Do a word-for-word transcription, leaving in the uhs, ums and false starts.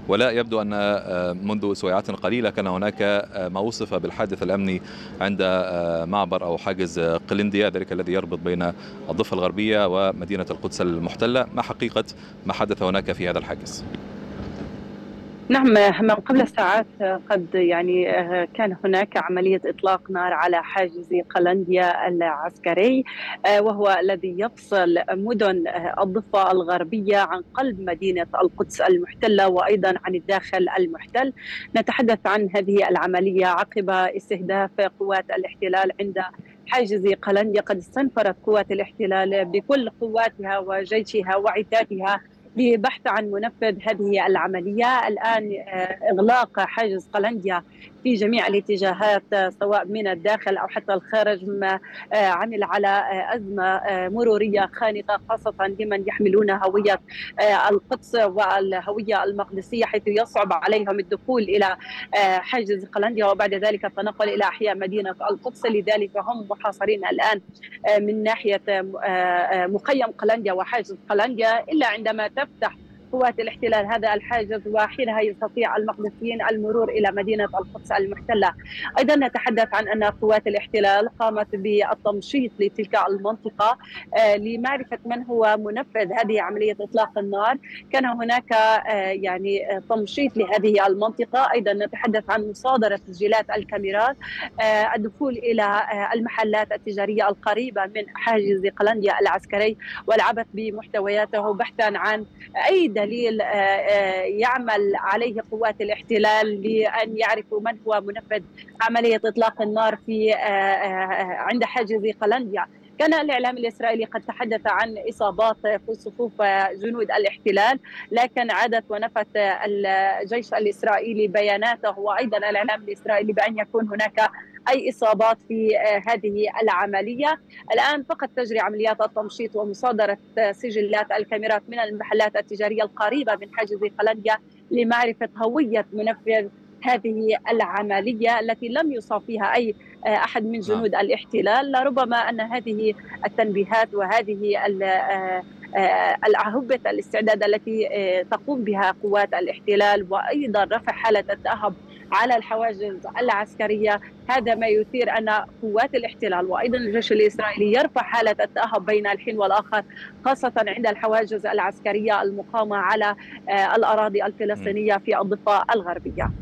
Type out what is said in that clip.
ولا يبدو أن منذ ساعات قليلة كان هناك ما وصف بالحادث الأمني عند معبر أو حاجز قلنديا، ذلك الذي يربط بين الضفة الغربية ومدينة القدس المحتلة. ما حقيقة ما حدث هناك في هذا الحاجز؟ نعم، من قبل ساعات قد يعني كان هناك عملية إطلاق نار على حاجز قلنديا العسكري، وهو الذي يفصل مدن الضفة الغربية عن قلب مدينة القدس المحتلة وأيضا عن الداخل المحتل. نتحدث عن هذه العملية عقب استهداف قوات الاحتلال عند حاجز قلنديا. قد استنفرت قوات الاحتلال بكل قواتها وجيشها وعتادها لبحث عن منفذ هذه العملية. الآن إغلاق حاجز قلنديا في جميع الاتجاهات سواء من الداخل أو حتى الخارج ما عمل على أزمة مرورية خانقة، خاصة لمن يحملون هوية القدس والهوية المقدسية، حيث يصعب عليهم الدخول إلى حاجز قلنديا وبعد ذلك التنقل إلى أحياء مدينة القدس. لذلك هم محاصرين الآن من ناحية مخيم قلنديا وحاجز قلنديا، إلا عندما تفتح قوات الاحتلال هذا الحاجز وحينها يستطيع المقدسيين المرور إلى مدينة القدس المحتلة. أيضا نتحدث عن أن قوات الاحتلال قامت بالتمشيط لتلك المنطقة لمعرفة من هو منفذ هذه عملية إطلاق النار. كان هناك يعني تمشيط لهذه المنطقة. أيضا نتحدث عن مصادرة تسجيلات الكاميرات، الدخول إلى المحلات التجارية القريبة من حاجز قلنديا العسكري والعبث بمحتوياته بحثا عن أي دليل يعمل عليه قوات الاحتلال لأن يعرفوا من هو منفذ عملية إطلاق النار في عند حاجز قلنديا. كان الإعلام الإسرائيلي قد تحدث عن إصابات في صفوف جنود الاحتلال، لكن عادت ونفت الجيش الإسرائيلي بياناته وأيضا الإعلام الإسرائيلي بأن يكون هناك أي إصابات في هذه العملية. الآن فقط تجري عمليات التمشيط ومصادرة سجلات الكاميرات من المحلات التجارية القريبة من حاجز قلنديا لمعرفة هوية منفذ هذه العملية التي لم يصاب فيها أي أحد من جنود الاحتلال. لربما أن هذه التنبيهات وهذه العهبة الاستعداد التي تقوم بها قوات الاحتلال وأيضا رفع حالة التأهب على الحواجز العسكرية، هذا ما يثير أن قوات الاحتلال وأيضا الجيش الإسرائيلي يرفع حالة التأهب بين الحين والآخر، خاصة عند الحواجز العسكرية المقامة على الأراضي الفلسطينية في الضفة الغربية.